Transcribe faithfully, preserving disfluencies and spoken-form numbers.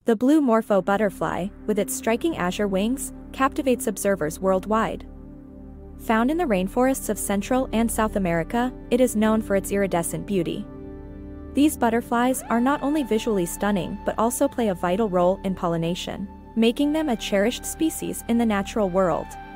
The Blue Morpho Butterfly, with its striking azure wings, captivates observers worldwide. Found in the rainforests of Central and South America, it is known for its iridescent beauty. These butterflies are not only visually stunning but also play a vital role in pollination, making them a cherished species in the natural world.